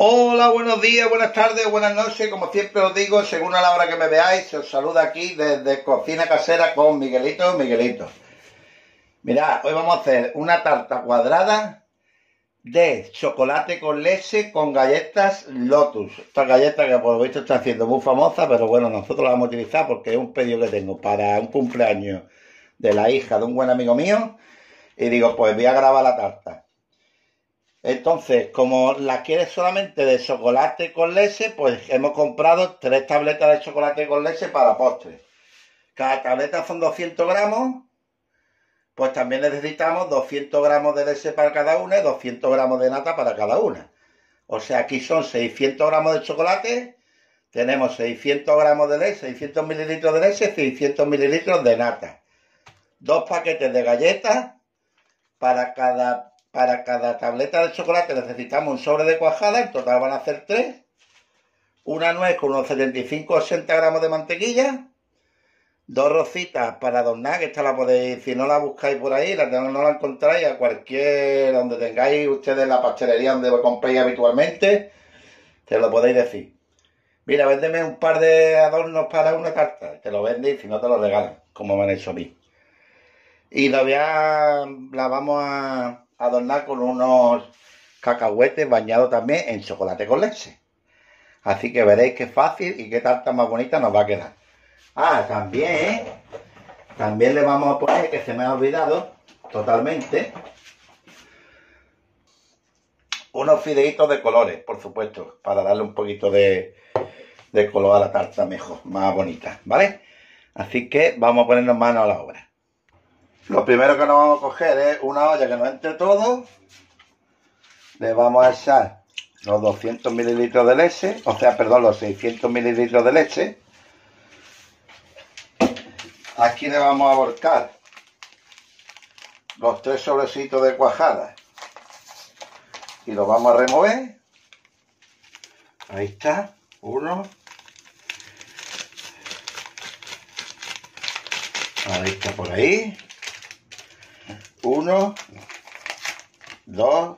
Hola, buenos días, buenas tardes, buenas noches. Como siempre os digo, según a la hora que me veáis, se os saluda aquí desde Cocina Casera con Miguelito. Mirad, hoy vamos a hacer una tarta cuadrada de chocolate con leche con galletas Lotus. Estas galletas que por lo visto están siendo muy famosas, pero bueno, nosotros las vamos a utilizar porque es un pedido que tengo para un cumpleaños de la hija de un buen amigo mío. Y digo, pues voy a grabar la tarta. Entonces, como la quieres solamente de chocolate con leche, pues hemos comprado 3 tabletas de chocolate con leche para postre. Cada tableta son 200 gramos, pues también necesitamos 200 gramos de leche para cada una y 200 gramos de nata para cada una. O sea, aquí son 600 gramos de chocolate, tenemos 600 gramos de leche, 600 mililitros de leche, 600 mililitros de nata. 2 paquetes de galletas para cada tableta de chocolate necesitamos un sobre de cuajada, en total van a hacer 3. Una nuez con unos 75-80 gramos de mantequilla. 2 rositas para adornar, que esta la podéis, si no la buscáis por ahí, no la encontráis a cualquier, donde tengáis ustedes la pastelería donde compréis habitualmente, te lo podéis decir. Mira, véndeme un par de adornos para una tarta, te lo venden y si no te lo regalan, como me han hecho a mí. Y la vamos a adornar con unos cacahuetes bañados también en chocolate con leche. Así que veréis qué fácil y qué tarta más bonita nos va a quedar. También le vamos a poner, que se me ha olvidado totalmente, unos fideitos de colores, por supuesto, para darle un poquito de color a la tarta mejor, más bonita, ¿vale? Así que vamos a ponernos manos a la obra. Lo primero que nos vamos a coger es una olla que nos entre todo. Le vamos a echar los 200 mililitros de leche, los 600 mililitros de leche. Aquí le vamos a volcar los 3 sobrecitos de cuajada y los vamos a remover. Ahí está, uno. Ahí está por ahí. 1, 2,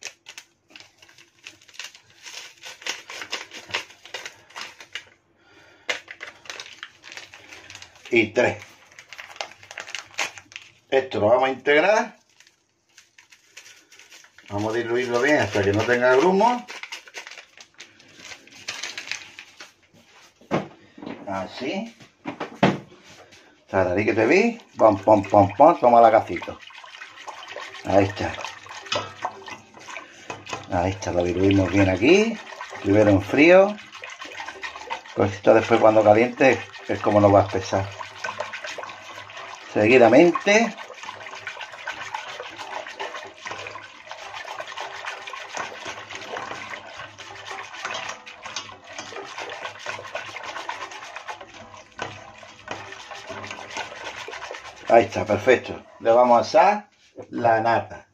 y 3. Esto lo vamos a integrar. Vamos a diluirlo bien hasta que no tenga grumos. Así. Tararí que te vi. Pom, pom, pom, pom. Toma la cacito. Ahí está. Ahí está, lo diluimos bien aquí. Primero en frío. Pues esto después cuando caliente es como nos va a espesar. Seguidamente ahí está, perfecto. Le vamos a echar la nata.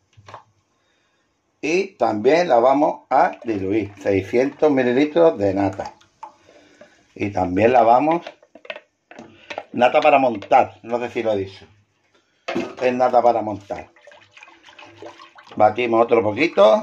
Y también la vamos a diluir. 600 mililitros de nata. Y también la vamos... Nata para montar, no sé si lo he dicho. Es nata para montar. Batimos otro poquito.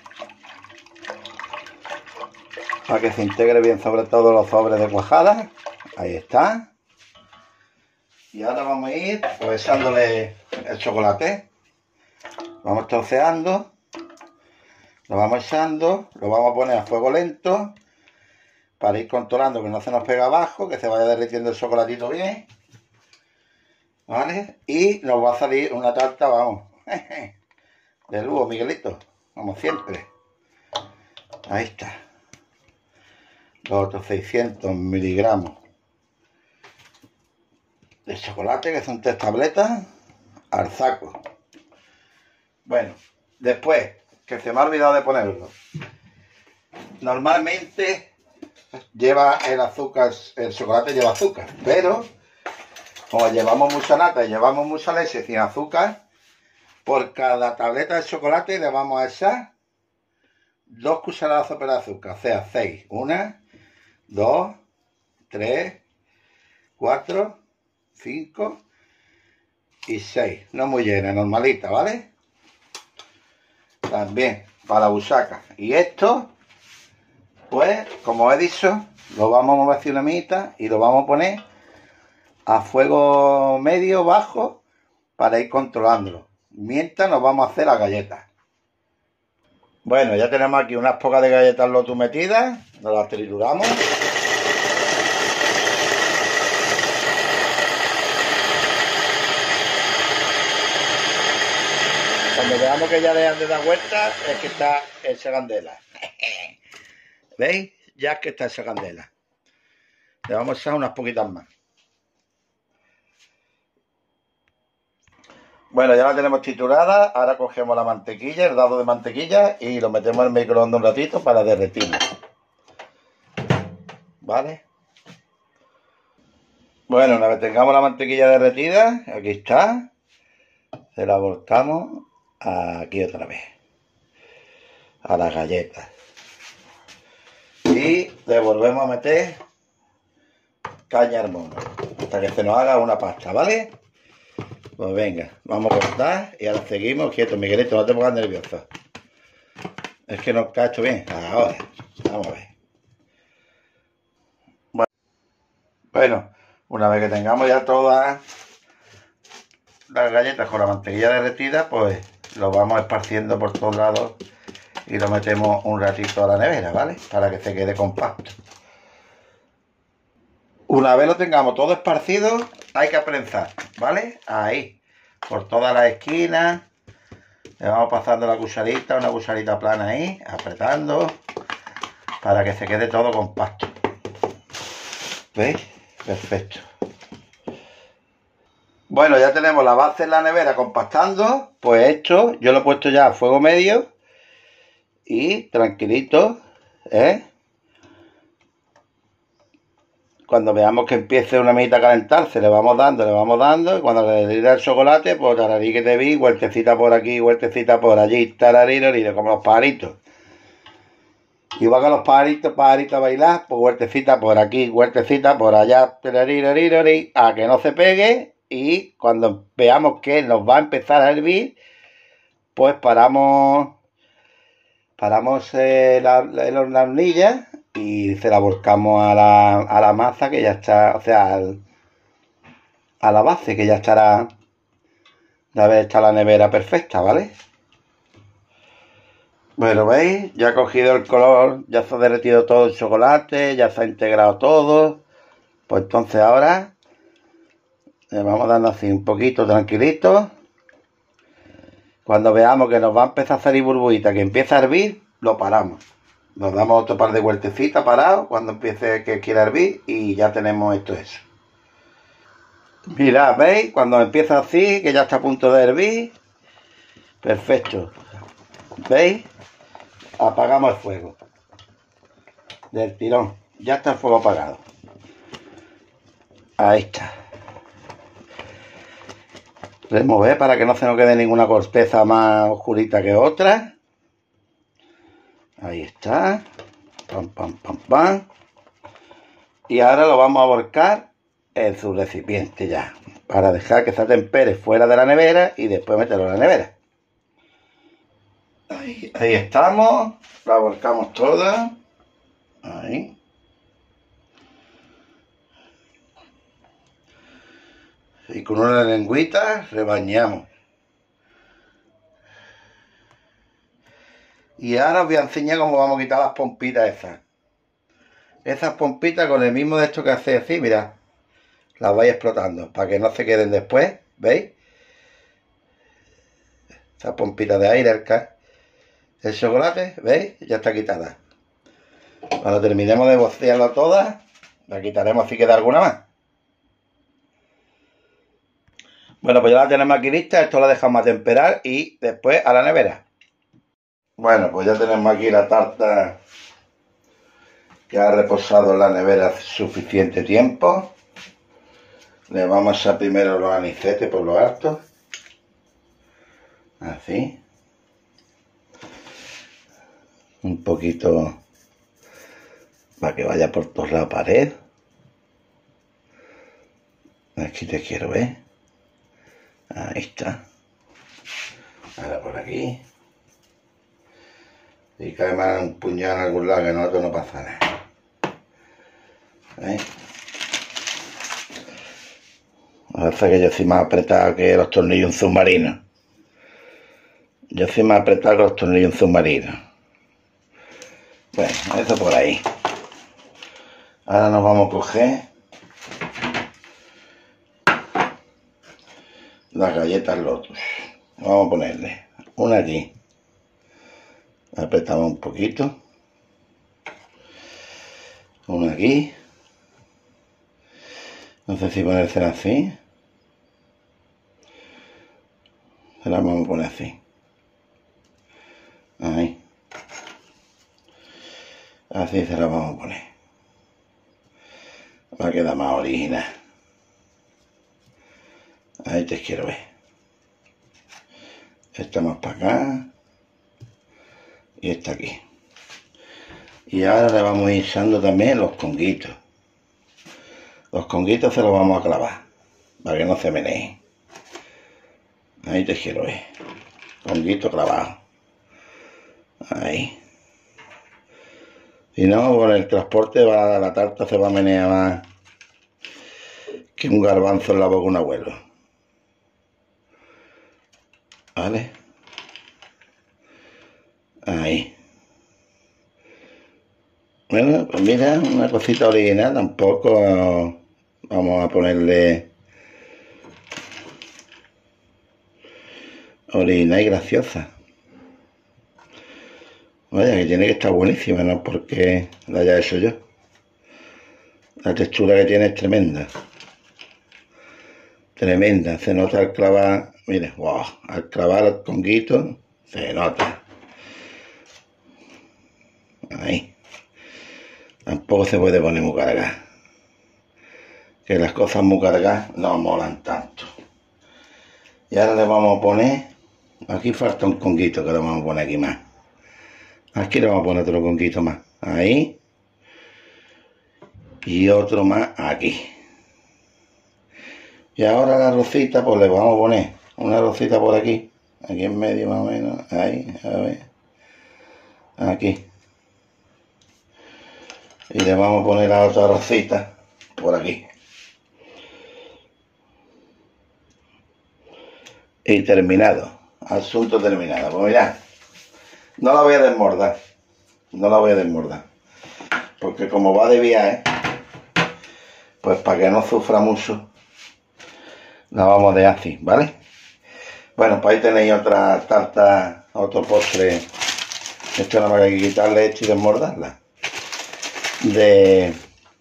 Para que se integre bien sobre todo los sobres de cuajada. Ahí está. Y ahora vamos a ir pues echándole el chocolate. Vamos troceando. Lo vamos echando. Lo vamos a poner a fuego lento. Para ir controlando que no se nos pega abajo. Que se vaya derritiendo el chocolatito bien. ¿Vale? Y nos va a salir una tarta, vamos. De lujo, Miguelito. Como siempre. Ahí está. Los otros 600 miligramos de chocolate, que son 3 tabletas, al saco. Bueno, después, que se me ha olvidado de ponerlo. Normalmente lleva el azúcar, el chocolate lleva azúcar, pero como llevamos mucha nata y llevamos mucha leche sin azúcar, por cada tableta de chocolate le vamos a echar 2 cucharadas de azúcar, o sea, 6. 1, 2, 3, 4, 5 y 6. No muy llena, normalita, ¿vale? También para la buchaca. Y esto Pues, como he dicho, lo vamos a mover hacia una mitad y lo vamos a poner a fuego medio, bajo, para ir controlándolo. Mientras nos vamos a hacer las galletas. Bueno, ya tenemos aquí unas pocas de galletas Lotus metidas. Nos las trituramos. Cuando veamos que ya dejan de dar vueltas, es que está hecha candela. ¿Veis? Ya es que está hecha candela. Le vamos a echar unas poquitas más. Bueno, ya la tenemos triturada. Ahora cogemos la mantequilla, el dado de mantequilla, y lo metemos en el microondas un ratito para derretirlo. ¿Vale? Bueno, una vez tengamos la mantequilla derretida, aquí está, se la volcamos aquí otra vez, a las galletas. Y le volvemos a meter caña al mono, hasta que se nos haga una pasta, ¿vale? Pues venga, vamos a cortar y ahora seguimos quietos, Miguelito, no te pongas nervioso. Es que no cacho bien. Ahora, vamos a ver. Bueno, una vez que tengamos ya todas las galletas con la mantequilla derretida, pues lo vamos esparciendo por todos lados y lo metemos un ratito a la nevera, ¿vale? Para que se quede compacto. Una vez lo tengamos todo esparcido, hay que prensar, ¿vale? Ahí, por todas las esquinas. Le vamos pasando la cucharita, una cucharita plana ahí, apretando, para que se quede todo compacto. ¿Veis? Perfecto. Bueno, ya tenemos la base en la nevera compactando. Pues esto, yo lo he puesto ya a fuego medio y tranquilito, ¿eh? Cuando veamos que empiece una mitad a calentarse, le vamos dando, y cuando le dé el chocolate, pues tararí que te vi, vueltecita por aquí, vueltecita por allí, tararí, como los pajaritos. Igual que los pajaritos a bailar, pues vueltecita por aquí, vueltecita por allá, tararí, a que no se pegue, y cuando veamos que nos va a empezar a hervir, pues paramos la hornilla y se la volcamos a la masa que ya está, o sea, a la base que ya estará de haber hecho la nevera perfecta, ¿vale? Bueno, ¿veis? Ya ha cogido el color, ya se ha derretido todo el chocolate, ya se ha integrado todo. Pues entonces ahora le vamos dando así un poquito tranquilito. Cuando veamos que nos va a empezar a salir burbujita, que empieza a hervir, lo paramos. Nos damos otro par de vueltecitas parados cuando empiece que quiera hervir y ya tenemos esto hecho. Mirad, ¿veis? Cuando empieza así, que ya está a punto de hervir. Perfecto. ¿Veis? Apagamos el fuego. Del tirón. Ya está el fuego apagado. Ahí está. Remover para que no se nos quede ninguna corteza más oscurita que otra. Ahí está. Pam, pam, pam, pam. Y ahora lo vamos a volcar en su recipiente ya. Para dejar que se atempere fuera de la nevera y después meterlo en la nevera. Ahí estamos. La volcamos toda. Ahí. Y con una lengüita rebañamos. Y ahora os voy a enseñar cómo vamos a quitar las pompitas esas. Esas pompitas con el mismo de esto que hace así, mirad. Las vais explotando para que no se queden después, ¿veis? Esas pompitas de aire, el chocolate, ¿veis? Ya está quitada. Cuando terminemos de vaciarla toda, la quitaremos si queda alguna más. Bueno, pues ya la tenemos aquí lista, esto la dejamos a temperar y después a la nevera. Bueno, pues ya tenemos aquí la tarta que ha reposado en la nevera suficiente tiempo. Le vamos a echar primero los anicetes por lo alto. Así. Un poquito para que vaya por toda la pared. Aquí te quiero ver. Ahí está. Ahora por aquí. Si cae más un puñado en algún lado, que no pasa nada. Parece que yo soy más apretado que los tornillos de un submarino. Yo soy más apretado que los tornillos de un submarino. Bueno, eso por ahí. Ahora nos vamos a coger las galletas Lotus. Vamos a ponerle una aquí. Apretamos un poquito. Una aquí. No sé si ponérsela así. Se la vamos a poner así. Ahí. Así se la vamos a poner. Va a quedar más original. Ahí te quiero ver. Esta más para acá. Y esta aquí. Y ahora le vamos a ir echando también los conguitos. Los conguitos se los vamos a clavar. Para que no se meneen. Ahí te quiero ver. Conguito clavado. Ahí. Si no, con el transporte la tarta se va a menear más que un garbanzo en la boca de un abuelo. ¿Vale? Ahí. Bueno, pues mira, una cosita original, tampoco vamos a ponerle original y graciosa. Vaya, que tiene que estar buenísima, no porque la haya hecho yo. La textura que tiene es tremenda. Tremenda, se nota al clavar, mire, wow, al clavar el conguito, se nota. Ahí. Tampoco se puede poner muy cargada. Que las cosas muy cargadas no molan tanto. Y ahora le vamos a poner, aquí falta un conguito que le vamos a poner aquí más. Aquí le vamos a poner otro conguito más. Ahí. Y otro más aquí. Y ahora la rosita, pues le vamos a poner una rosita por aquí. Aquí en medio más o menos. Ahí, a ver. Aquí. Y le vamos a poner la otra rosita por aquí. Y terminado. Asunto terminado. Pues mirad. No la voy a desmordar. No la voy a desmordar. Porque como va de viaje, pues para que no sufra mucho, la vamos a dejar así, ¿vale? Bueno, pues ahí tenéis otra tarta, otro postre. Esto nada más que hay que quitarle esto y desmordarla. De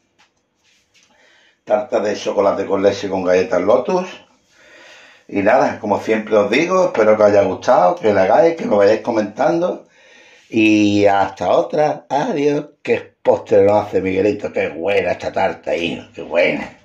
tarta de chocolate con leche con galletas Lotus. Y nada, como siempre os digo, espero que os haya gustado, que la hagáis, que me vayáis comentando. Y hasta otra. Adiós. Qué postre nos hace Miguelito. Qué buena esta tarta, hijo. Qué buena.